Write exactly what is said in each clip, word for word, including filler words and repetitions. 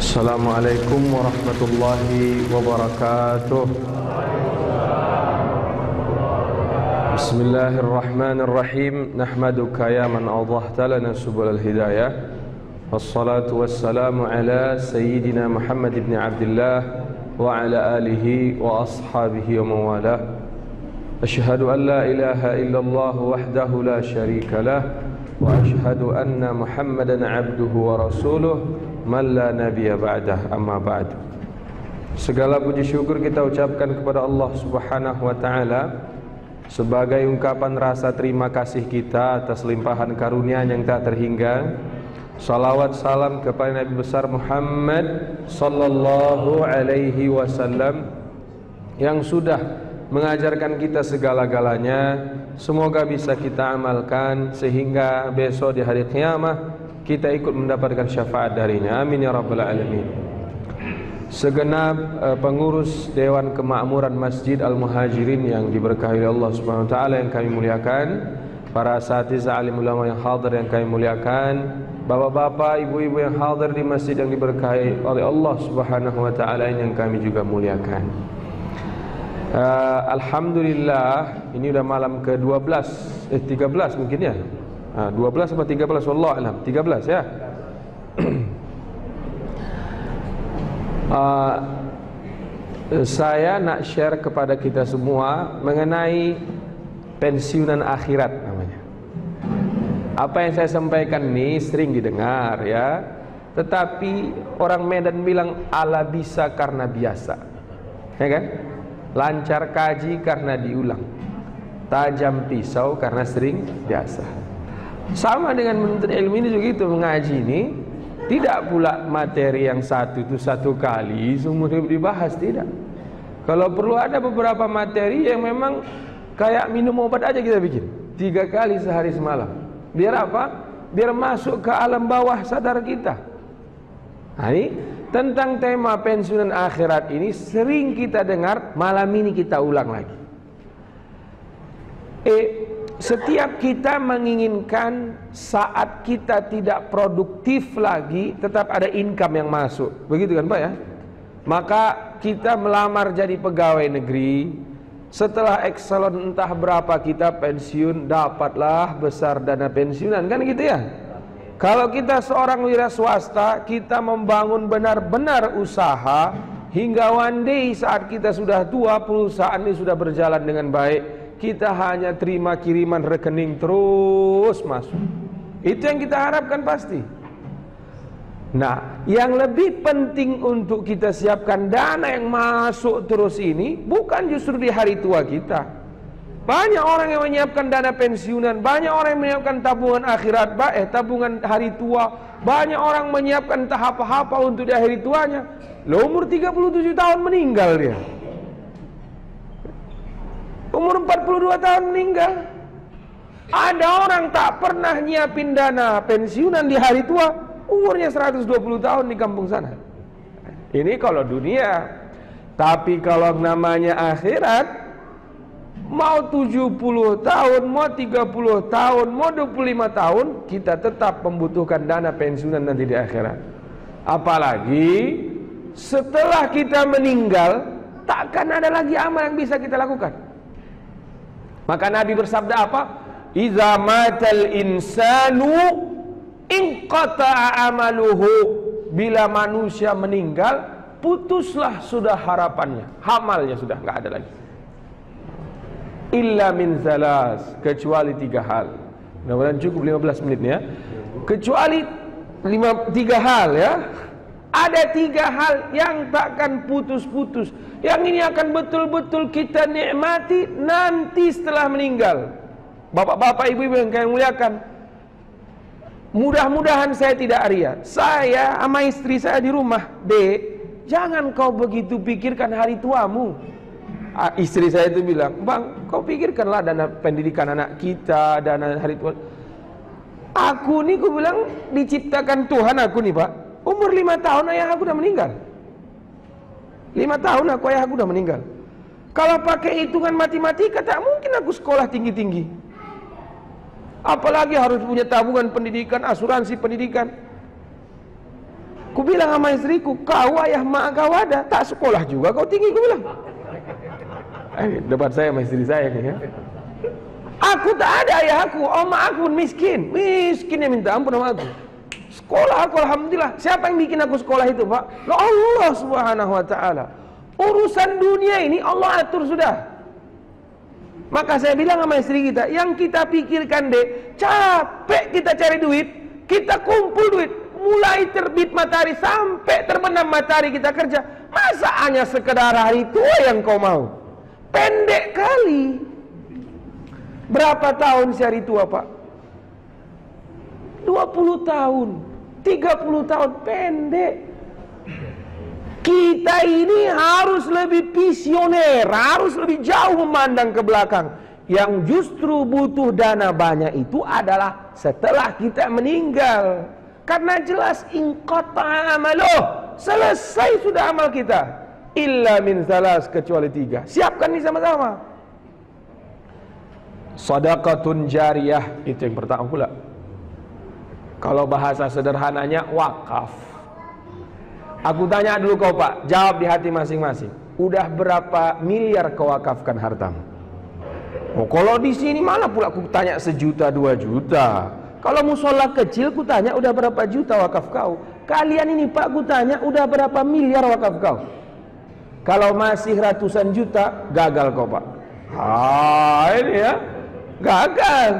Assalamualaikum warahmatullahi wabarakatuh. Bismillahirrahmanirrahim. Nahmaduka ya man awdahta lana subulal hidayah. Wassalatu wassalamu ala sayyidina Muhammad ibn Abdullah wa ala alihi wa ashabihi wa mawalah. Ashhadu an la ilaha illallah wahdahu la syarika lah, wa ashhadu anna Muhammadan abduhu wa rasuluh man la nabiyya ba'dah, amma ba'du. Segala puji syukur kita ucapkan kepada Allah Subhanahu wa taala sebagai ungkapan rasa terima kasih kita atas limpahan karunia yang tak terhingga. Salawat salam kepada Nabi besar Muhammad sallallahu alaihi wasallam yang sudah mengajarkan kita segala-galanya. Semoga bisa kita amalkan sehingga besok di hari kiamat kita ikut mendapatkan syafaat darinya. Amin ya rabbal alamin. Segenap uh, pengurus Dewan Kemakmuran Masjid Al-Muhajirin yang diberkahi oleh Allah Subhanahu wa taala yang kami muliakan, para asatidzah alim ulama yang hadir yang kami muliakan, bapak-bapak, ibu-ibu yang hadir di masjid yang diberkahi oleh Allah Subhanahu wa taala yang kami juga muliakan. Uh, Alhamdulillah, ini udah malam ke dua belas, eh tiga belas mungkin ya. Ha, dua belas atau tiga belas, wallahu alam, tiga belas ya. uh, Saya nak share kepada kita semua mengenai pensiunan akhirat namanya. Apa yang saya sampaikan ini sering didengar ya, tetapi orang Medan bilang ala bisa karena biasa, ya kan? Lancar kaji karena diulang, tajam pisau karena sering biasa. Sama dengan menuntut ilmu ini juga itu, mengaji ini tidak pula materi yang satu itu satu kali seumur hidup dibahas, tidak. Kalau perlu ada beberapa materi yang memang kayak minum obat aja kita bikin tiga kali sehari semalam. Biar apa? Biar masuk ke alam bawah sadar kita. Nah, ini tentang tema pensiunan akhirat ini sering kita dengar, malam ini kita ulang lagi. Eh Setiap kita menginginkan saat kita tidak produktif lagi tetap ada income yang masuk, begitu kan Pak ya? Maka kita melamar jadi pegawai negeri. Setelah ekselon entah berapa kita pensiun, dapatlah besar dana pensiunan, kan gitu ya? Kalau kita seorang wira swasta, kita membangun benar-benar usaha hingga one day saat kita sudah tua, perusahaan ini sudah berjalan dengan baik, kita hanya terima kiriman rekening terus masuk. Itu yang kita harapkan pasti. Nah, yang lebih penting untuk kita siapkan dana yang masuk terus ini bukan justru di hari tua kita. Banyak orang yang menyiapkan dana pensiunan, banyak orang yang menyiapkan tabungan akhirat, eh tabungan hari tua, banyak orang menyiapkan tahap apa untuk di hari tuanya. Loh, umur tiga puluh tujuh tahun meninggal dia. Umur empat puluh dua tahun meninggal. Ada orang tak pernah nyiapin dana pensiunan di hari tua, umurnya seratus dua puluh tahun di kampung sana. Ini kalau dunia. Tapi kalau namanya akhirat, mau tujuh puluh tahun, mau tiga puluh tahun, mau dua puluh lima tahun, kita tetap membutuhkan dana pensiunan nanti di akhirat. Apalagi setelah kita meninggal, takkan ada lagi amal yang bisa kita lakukan. Maka Nabi bersabda apa? Iza matal insanu inqata'a amaluhu. Bila manusia meninggal, putuslah sudah harapannya, amalnya sudah nggak ada lagi. Illa min salas, kecuali tiga hal. Mudah-mudahan cukup lima belas menit ya. Kecuali lima, tiga hal ya. Ada tiga hal yang takkan putus-putus. Yang ini akan betul-betul kita nikmati nanti setelah meninggal. Bapak-bapak, ibu-ibu yang kami muliakan, mudah-mudahan saya tidak ria. Saya sama istri saya di rumah, B, jangan kau begitu pikirkan hari tuamu. Istri saya itu bilang, bang, kau pikirkanlah dana pendidikan anak kita, dana hari tua. Aku nih, aku bilang, diciptakan Tuhan aku nih Pak. Umur lima tahun ayah aku udah meninggal. Lima tahun aku ayah aku udah meninggal. Kalau pakai hitungan matematika tak mungkin aku sekolah tinggi-tinggi. Apalagi harus punya tabungan pendidikan, asuransi pendidikan. Ku bilang sama istriku, kau ayah mak kau ada, tak sekolah juga kau tinggi, ku bilang. Eh, debat saya sama istri saya nih ya. Aku tak ada ayah aku, oma aku miskin, miskin yang minta ampun sama aku. Sekolah aku alhamdulillah. Siapa yang bikin aku sekolah itu, Pak? Loh, Allah Subhanahu wa taala. Urusan dunia ini Allah atur sudah. Maka saya bilang sama istri kita, yang kita pikirkan deh, capek kita cari duit, kita kumpul duit, mulai terbit matahari sampai terbenam matahari kita kerja. Masa hanya sekedar hari tua yang kau mau? Pendek kali. Berapa tahun si hari tua, Pak? dua puluh tahun, tiga puluh tahun, pendek. Kita ini harus lebih visioner, harus lebih jauh memandang ke belakang. Yang justru butuh dana banyak itu adalah setelah kita meninggal. Karena jelas inqata amaluh, selesai sudah amal kita. Illa min salas, kecuali tiga. Siapkan ini sama-sama. Shadaqatun jariyah, itu yang pertama pula. Kalau bahasa sederhananya wakaf. Aku tanya dulu kau, Pak, jawab di hati masing-masing. Udah berapa miliar kau wakafkan hartamu? Oh, kalau di sini mana pula aku tanya sejuta, dua juta. Kalau musola kecil ku tanya udah berapa juta wakaf kau. Kalian ini, Pak, ku tanya udah berapa miliar wakaf kau. Kalau masih ratusan juta, gagal kau, Pak. Ah, ini ya, gagal.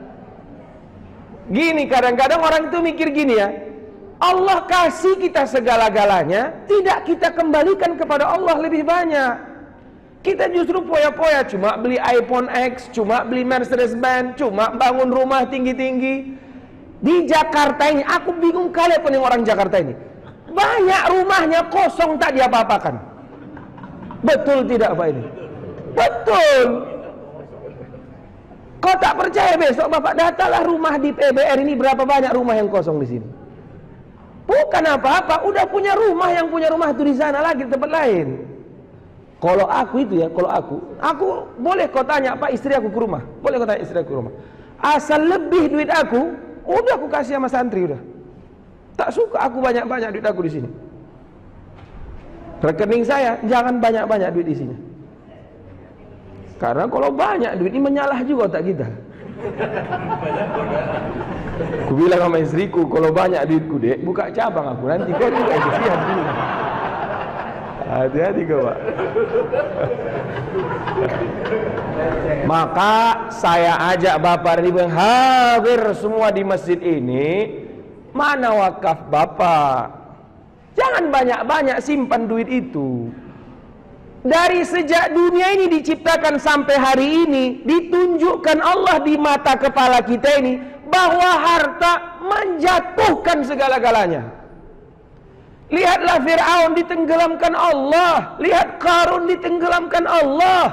Gini, kadang-kadang orang itu mikir gini ya, Allah kasih kita segala-galanya, tidak kita kembalikan kepada Allah lebih banyak. Kita justru poya-poya, cuma beli iPhone X, cuma beli Mercedes-Benz, cuma bangun rumah tinggi-tinggi. Di Jakarta ini, aku bingung kali apa nih orang Jakarta ini. Banyak rumahnya kosong, tak diapa-apakan. Betul tidak Pak ini? Betul. Kau tak percaya, besok Bapak datalah rumah di P B R ini, berapa banyak rumah yang kosong di sini. Bukan apa-apa, udah punya rumah, yang punya rumah itu di sana lagi, di tempat lain. Kalau aku itu ya, kalau aku, aku boleh kau tanya, Pak, istri aku ke rumah, boleh kau tanya istri aku ke rumah. Asal lebih duit aku, udah aku kasih sama santri udah. Tak suka aku banyak-banyak duit aku di sini. Rekening saya jangan banyak-banyak duit di sini. Karena kalau banyak duit ini menyalah juga otak kita. Ku bilang sama istriku, kalau banyak duitku dek, buka cabang aku nanti kau juga kesian dulu. Hati-hati kau, Pak. Maka saya ajak Bapak Ibu yang hadir semua di masjid ini, mana wakaf Bapak? Jangan banyak-banyak simpan duit itu. Dari sejak dunia ini diciptakan sampai hari ini, ditunjukkan Allah di mata kepala kita ini bahwa harta menjatuhkan segala-galanya. Lihatlah Fir'aun ditenggelamkan Allah, lihat Qarun ditenggelamkan Allah.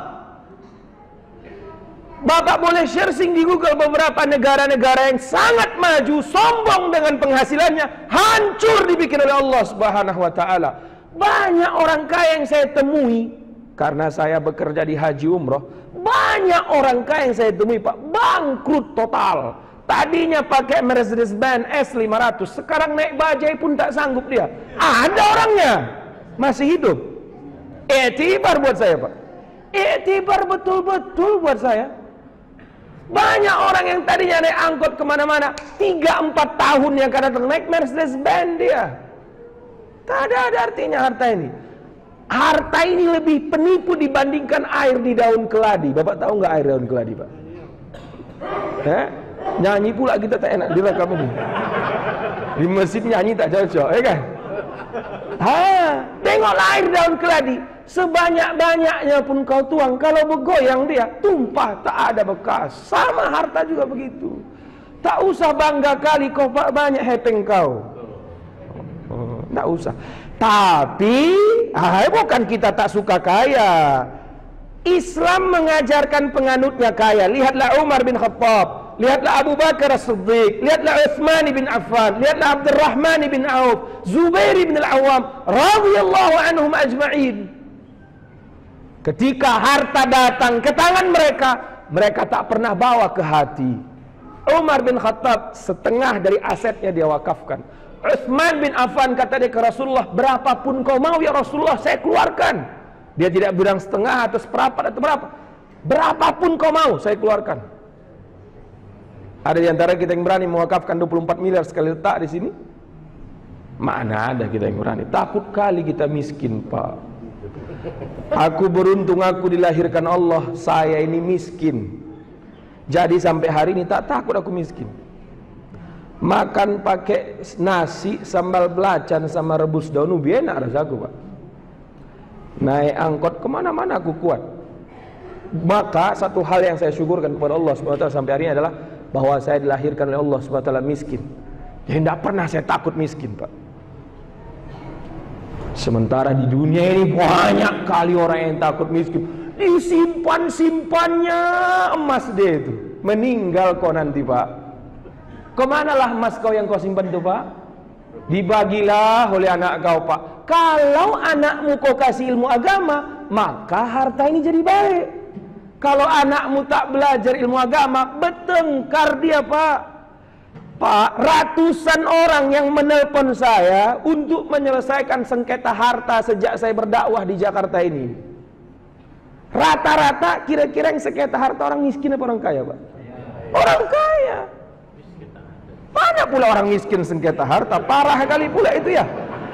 Bapak boleh searching di Google beberapa negara-negara yang sangat maju, sombong dengan penghasilannya, hancur dibikin oleh Allah Subhanahu wa taala. Banyak orang kaya yang saya temui, karena saya bekerja di haji umroh, banyak orang kaya yang saya temui, Pak, bangkrut total. Tadinya pakai Mercedes-Benz S lima ratus, sekarang naik bajai pun tak sanggup dia. Ada orangnya masih hidup. Iktibar buat saya, Pak. Iktibar betul-betul buat saya. Banyak orang yang tadinya naik angkot kemana-mana, tiga empat tahun yang akan datang naik Mercedes-Benz dia. Tak ada, ada artinya harta ini. Harta ini lebih penipu dibandingkan air di daun keladi. Bapak tahu nggak air daun keladi, Pak? Eh? Nyanyi pula kita tak enak direkam ini. Di masjid nyanyi tak cocok, ya kan? Ha, tengoklah air daun keladi. Sebanyak-banyaknya pun kau tuang, kalau bergoyang dia tumpah, tak ada bekas. Sama harta juga begitu. Tak usah bangga kali kau banyak hepeng kau. Oh, tak usah. Tapi, ah, bukan kita tak suka kaya. Islam mengajarkan penganutnya kaya. Lihatlah Umar bin Khattab, lihatlah Abu Bakar As-Siddiq, lihatlah Utsman bin Affan, lihatlah Abdurrahman bin Auf, Zubair bin Al-Awwam, radhiyallahu anhum ajma'in. Ketika harta datang ke tangan mereka, mereka tak pernah bawa ke hati. Umar bin Khattab setengah dari asetnya dia wakafkan. Utsman bin Affan kata dia ke Rasulullah, berapapun kau mau ya Rasulullah, saya keluarkan. Dia tidak bilang setengah atau seperempat atau berapa. Berapapun kau mau, saya keluarkan. Ada di antara kita yang berani mewakafkan dua puluh empat miliar sekali letak di sini? Mana ada kita yang berani? Takut kali kita miskin, Pak. Aku beruntung aku dilahirkan Allah, saya ini miskin. Jadi sampai hari ini tak takut aku miskin. Makan pakai nasi, sambal belacan sama rebus daun ubi enak rasaku, Pak. Naik angkot kemana-mana aku kuat. Maka satu hal yang saya syukurkan kepada Allah subhanahu wa taala sampai hari ini adalah bahwa saya dilahirkan oleh Allah subhanahu wa taala miskin. Jadi tidak pernah saya takut miskin, Pak. Sementara di dunia ini banyak kali orang yang takut miskin. Disimpan-simpannya emas dia itu. Meninggal kau nanti, Pak. Kemanalah emas kau yang kau simpan itu, Pak? Dibagilah oleh anak kau, Pak. Kalau anakmu kau kasih ilmu agama, maka harta ini jadi baik. Kalau anakmu tak belajar ilmu agama, bertengkar dia, Pak. Pak, ratusan orang yang menelpon saya untuk menyelesaikan sengketa harta sejak saya berdakwah di Jakarta ini. Rata-rata kira-kira yang sengketa harta orang miskin apa orang kaya, Pak? Orang kaya. Mana pula orang miskin sengketa harta? Parah kali pula itu ya.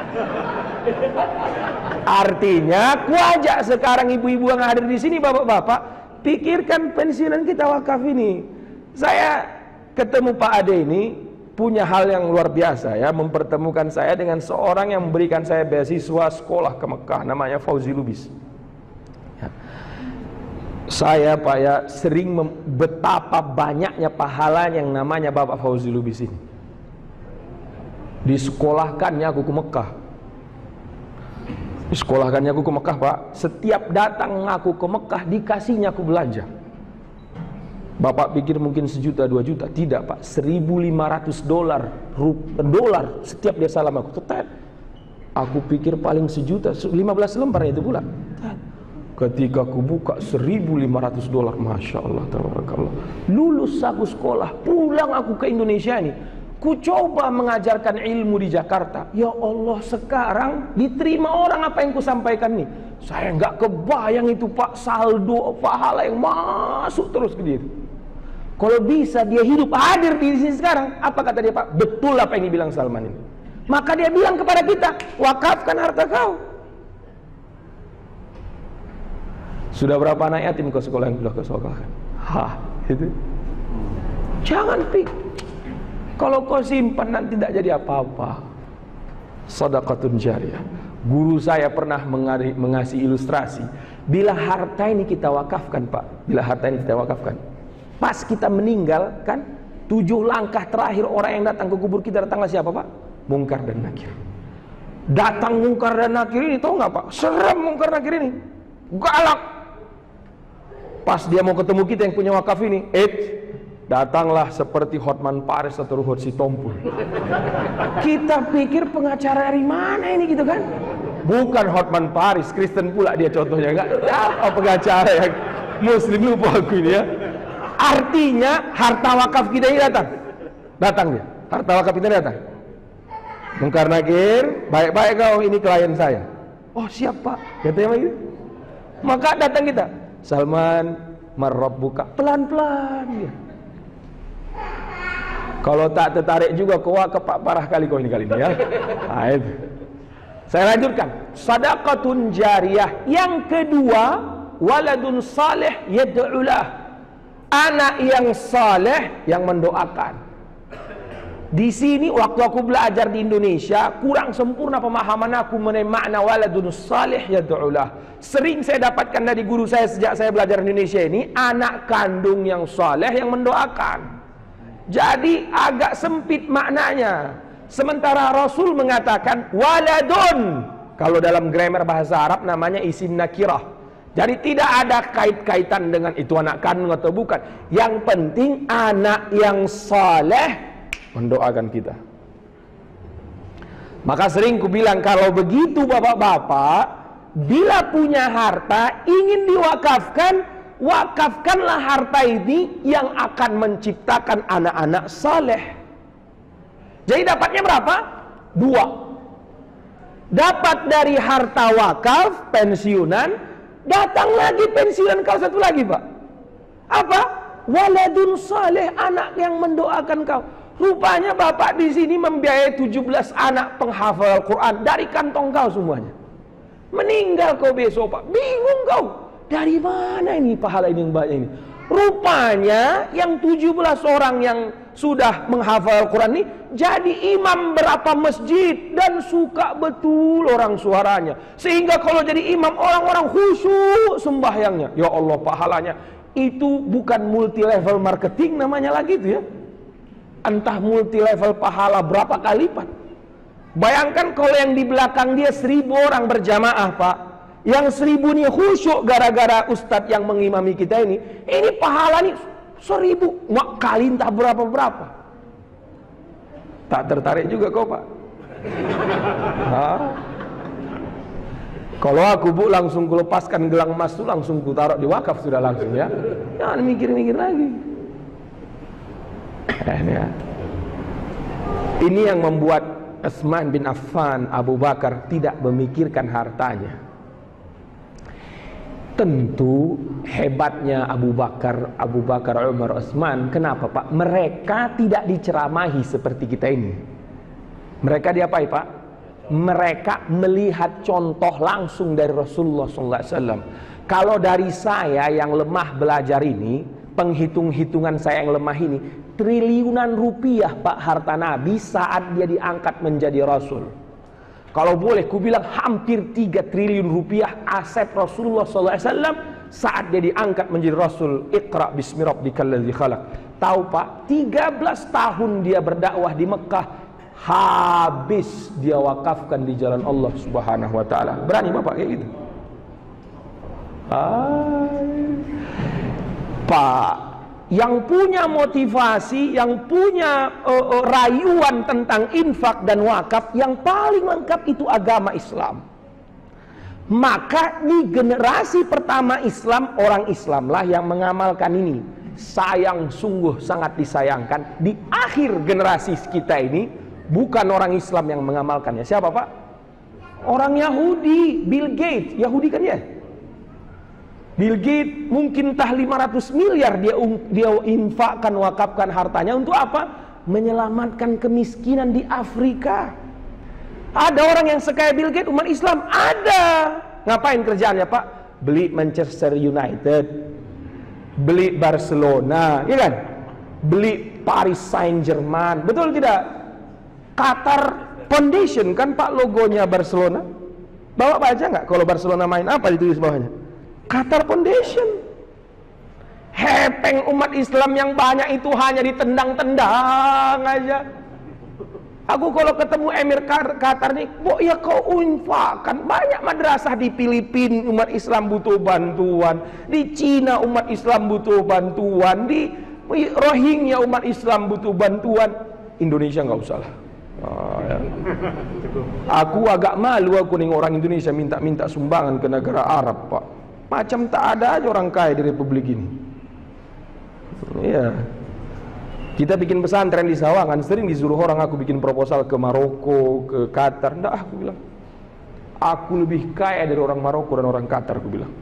Artinya, ku ajak sekarang ibu-ibu yang hadir di sini, bapak-bapak, pikirkan pensiunan kita wakaf ini. Saya ketemu Pak Ade ini punya hal yang luar biasa ya, mempertemukan saya dengan seorang yang memberikan saya beasiswa sekolah ke Mekah, namanya Fauzi Lubis. Ya. Saya Pak ya sering betapa banyaknya pahala yang namanya Bapak Fauzi Lubis ini. Disekolahkannya aku ke Mekah. Disekolahkannya aku ke Mekah, Pak. Setiap datang aku ke Mekah dikasihnya aku belanja. Bapak pikir mungkin sejuta dua juta, tidak, Pak. seribu lima ratus dolar dolar setiap dia salam aku. Ketat. Aku pikir paling sejuta, lima belas lembar itu pula. Ketika aku buka seribu lima ratus dolar, masya Allah, tabarakallah. Lulus aku sekolah, pulang aku ke Indonesia ini. Ku coba mengajarkan ilmu di Jakarta. Ya Allah, sekarang diterima orang apa yang ku sampaikan nih. Saya nggak kebayang itu, Pak, saldo pahala yang masuk terus ke dia. Kalau bisa dia hidup hadir di sini sekarang, apa kata dia, Pak? Betul apa yang dibilang Salman ini. Maka dia bilang kepada kita, wakafkan harta kau. Sudah berapa anak yatim ke sekolah yang sudah kau sekolahkan? Hah, itu. Jangan pikir. Kalau kau simpan nanti tidak jadi apa-apa. Shadaqatun jariyah. Guru saya pernah mengari, mengasih ilustrasi. Bila harta ini kita wakafkan, Pak. Bila harta ini kita wakafkan. Pas kita meninggal, kan? Tujuh langkah terakhir orang yang datang ke kubur kita, datanglah siapa, Pak? Mungkar dan Nakir. Datang Mungkar dan Nakir ini, tahu nggak, Pak? Serem Mungkar Nakir ini. Galak. Pas dia mau ketemu kita yang punya wakaf ini, eh, datanglah seperti Hotman Paris atau Ruhut Sitompul. Kita pikir pengacara dari mana ini gitu kan? Bukan Hotman Paris, Kristen pula dia contohnya, enggak apa pengacara yang Muslim, lupa aku ini ya. Artinya harta wakaf kita ini datang. Datang dia. Harta wakaf kita datang. Mungkar Nakir, baik-baik kau, ini klien saya. Oh, siap, Pak. Katanya begitu. Maka datang kita. Salman, marrabbuka, pelan-pelan dia. Kalau tak tertarik juga ke wakaf, Pak, parah kali kau ini kali ini ya. Nah, itu. Saya lanjutkan. Shadaqatun jariyah. Yang kedua, waladun salih yad'ulah. Anak yang saleh yang mendoakan. Di sini waktu aku belajar di Indonesia kurang sempurna pemahaman aku mengenai makna waladun salih yad'ulah. Sering saya dapatkan dari guru saya sejak saya belajar di Indonesia ini, anak kandung yang saleh yang mendoakan. Jadi agak sempit maknanya. Sementara Rasul mengatakan waladun, kalau dalam grammar bahasa Arab namanya isim nakirah. Jadi tidak ada kait-kaitan dengan itu anak kandung atau bukan. Yang penting anak yang saleh mendoakan kita. Maka sering ku bilang, kalau begitu bapak-bapak, bila punya harta ingin diwakafkan, wakafkanlah harta ini yang akan menciptakan anak-anak saleh. Jadi dapatnya berapa? Dua. Dapat dari harta wakaf, pensiunan, datang lagi pensiunan kau satu lagi, Pak. Apa? Waladun saleh, anak yang mendoakan kau. Rupanya bapak di sini membiayai tujuh belas anak penghafal Al-Quran dari kantong kau semuanya. Meninggal kau besok, Pak. Bingung kau. Dari mana ini pahala ini yang banyak ini? Rupanya yang tujuh belas orang yang sudah menghafal Al-Quran ini jadi imam berapa masjid dan suka betul orang suaranya. Sehingga kalau jadi imam orang-orang khusyuk sembahyangnya. Ya Allah, pahalanya itu bukan multi level marketing namanya lagi itu ya. Entah multi level pahala berapa kali lipat. Bayangkan kalau yang di belakang dia seribu orang berjamaah, Pak. Yang seribu ini khusyuk gara-gara ustadz yang mengimami kita ini. Ini pahala nih seribu mak kali entah berapa-berapa. Tak tertarik juga kau, Pak. Hah? Kalau aku, Bu, langsung ku lepaskan gelang emas itu, langsung ku taruh di wakaf sudah langsung ya. Jangan mikir-mikir lagi. Ya. Ini yang membuat Utsman bin Affan, Abu Bakar tidak memikirkan hartanya. Tentu hebatnya Abu Bakar, Abu Bakar, Umar, Utsman. Kenapa, Pak? Mereka tidak diceramahi seperti kita ini. Mereka diapai, Pak? Mereka melihat contoh langsung dari Rasulullah shallallahu alaihi wasallam. Kalau dari saya yang lemah belajar ini, penghitung-hitungan saya yang lemah ini, triliunan rupiah, Pak, harta Nabi saat dia diangkat menjadi Rasul. Kalau boleh ku bilang hampir tiga triliun rupiah aset Rasulullah shallallahu alaihi wasallam saat dia diangkat menjadi Rasul. Iqra bismi rabbikal ladzi khalaq. Tahu, Pak, tiga belas tahun dia berdakwah di Mekah, habis dia wakafkan di jalan Allah Subhanahu wa taala. Berani Bapak kayak gitu? Ah, Pak, yang punya motivasi, yang punya uh, uh, rayuan tentang infak dan wakaf, yang paling lengkap itu agama Islam. Maka di generasi pertama Islam, orang Islamlah yang mengamalkan ini. Sayang, sungguh sangat disayangkan, di akhir generasi kita ini bukan orang Islam yang mengamalkannya. Siapa, Pak? Orang Yahudi, Bill Gates. Yahudi kan ya? Bill Gates mungkin entah lima ratus miliar dia dia infakkan, wakafkan hartanya untuk apa? Menyelamatkan kemiskinan di Afrika. Ada orang yang sekaya Bill Gates umat Islam? Ada. Ngapain kerjaannya, Pak? Beli Manchester United, beli Barcelona, ya kan? Beli Paris Saint-Germain. Betul tidak? Qatar Foundation kan, Pak, logonya Barcelona. Bawa baca nggak kalau Barcelona main apa ditulis bawahnya? Qatar Foundation. Hepeng umat Islam yang banyak itu hanya ditendang-tendang aja. Aku kalau ketemu Emir Qatar nih, "Bo, ya kau infakkan." Banyak madrasah di Filipina umat Islam butuh bantuan, di Cina umat Islam butuh bantuan, di Rohingya umat Islam butuh bantuan. Indonesia nggak usah lah. Oh, ya. Aku agak malu aku nih orang Indonesia minta-minta sumbangan ke negara Arab, Pak. Macam tak ada aja orang kaya di Republik ini. Iya. Kita bikin pesantren di Sawangan, sering disuruh orang aku bikin proposal ke Maroko, ke Qatar. Nggak, aku bilang, aku lebih kaya dari orang Maroko dan orang Qatar, aku bilang.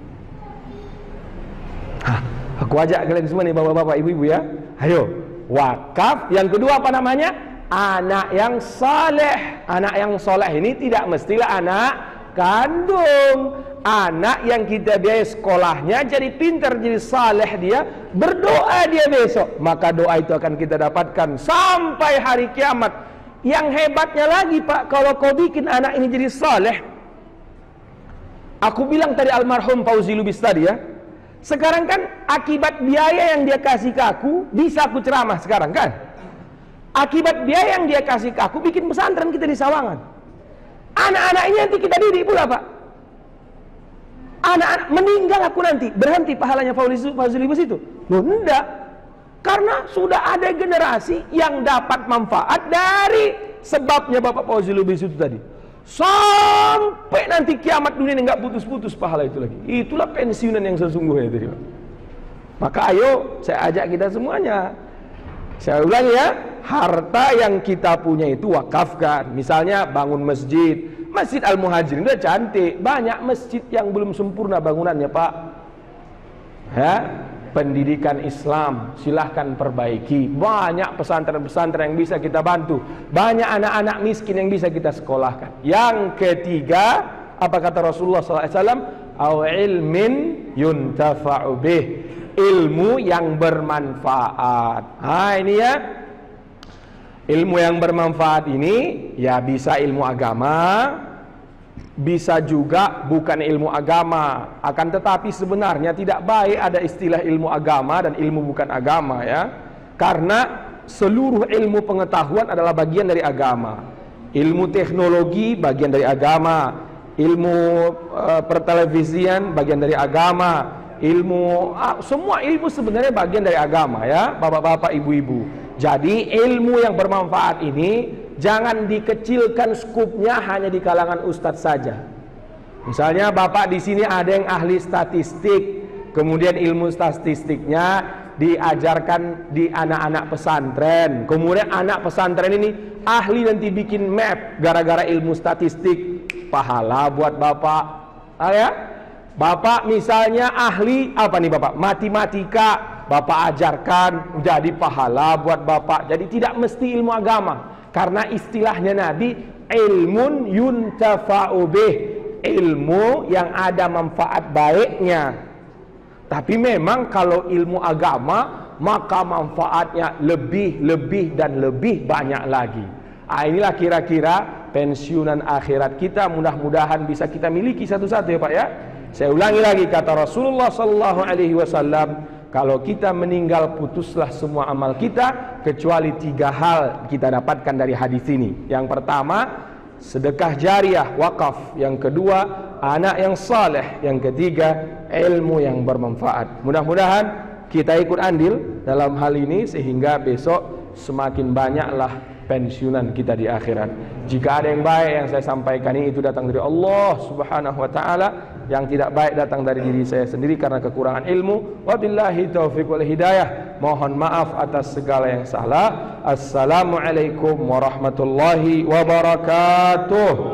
Hah, aku ajak kalian semua nih, bapak-bapak, ibu-ibu ya. Ayo, wakaf. Yang kedua apa namanya? Anak yang saleh. Anak yang soleh ini tidak mestilah anak kandung. Anak yang kita biayai sekolahnya jadi pintar, jadi saleh dia, berdoa dia besok, maka doa itu akan kita dapatkan sampai hari kiamat. Yang hebatnya lagi, Pak, kalau kau bikin anak ini jadi saleh, aku bilang tadi almarhum Fauzi Lubis tadi ya, sekarang kan akibat biaya yang dia kasih ke aku, bisa aku ceramah sekarang kan? Akibat biaya yang dia kasih ke aku, bikin pesantren kita di Sawangan. Anak-anaknya nanti kita didik pula, Pak. Anak-anak meninggal aku nanti berhenti pahalanya Fauzi Lubis itu? Loh, enggak. Karena sudah ada generasi yang dapat manfaat dari sebabnya Bapak Fauzi Lubis itu tadi. Sampai nanti kiamat dunia ini nggak putus-putus pahala itu lagi. Itulah pensiunan yang sesungguhnya tadi, Pak. Maka ayo saya ajak kita semuanya. Saya ulangi ya. harta yang kita punya itu wakafkan. Misalnya bangun masjid, Masjid Al-Muhajirin udah cantik, banyak masjid yang belum sempurna bangunannya Pak. Ya, pendidikan Islam silahkan perbaiki. Banyak pesantren-pesantren yang bisa kita bantu, banyak anak-anak miskin yang bisa kita sekolahkan. Yang ketiga, apa kata Rasulullah sallallahu alaihi wasallam? Au ilmin yuntafa'u bih, ilmu yang bermanfaat. Ah ini ya, ilmu yang bermanfaat ini ya bisa ilmu agama, bisa juga bukan ilmu agama. Akan tetapi sebenarnya tidak baik ada istilah ilmu agama dan ilmu bukan agama ya. Karena seluruh ilmu pengetahuan adalah bagian dari agama. Ilmu teknologi bagian dari agama, ilmu uh, pertelevisian bagian dari agama, ilmu ah, semua ilmu sebenarnya bagian dari agama ya, bapak-bapak, ibu-ibu. Jadi ilmu yang bermanfaat ini jangan dikecilkan skupnya hanya di kalangan ustadz saja. Misalnya bapak di sini ada yang ahli statistik, kemudian ilmu statistiknya diajarkan di anak-anak pesantren, kemudian anak pesantren ini ahli nanti bikin map gara-gara ilmu statistik, pahala buat bapak. Ah, ya? Bapak misalnya ahli apa nih bapak? Matematika, bapak ajarkan jadi pahala buat bapak. Jadi tidak mesti ilmu agama, karena istilahnya Nabi ilmun yuntafa'u bih, ilmu yang ada manfaat baiknya. Tapi memang kalau ilmu agama maka manfaatnya lebih, lebih dan lebih banyak lagi. Ah, inilah kira-kira pensiunan akhirat kita, mudah-mudahan bisa kita miliki satu-satu ya Pak ya. Saya ulangi lagi kata Rasulullah sallallahu alaihi wasallam, kalau kita meninggal putuslah semua amal kita kecuali tiga hal kita dapatkan dari hadis ini. Yang pertama, sedekah jariah, wakaf. Yang kedua, anak yang saleh. Yang ketiga, ilmu yang bermanfaat. Mudah-mudahan kita ikut andil dalam hal ini sehingga besok semakin banyaklah pensiunan kita di akhirat. Jika ada yang baik yang saya sampaikan ini itu datang dari Allah Subhanahu wa taala, yang tidak baik datang dari diri saya sendiri karena kekurangan ilmu. Wabillahi taufiq wal hidayah. Mohon maaf atas segala yang salah. Assalamualaikum warahmatullahi wabarakatuh.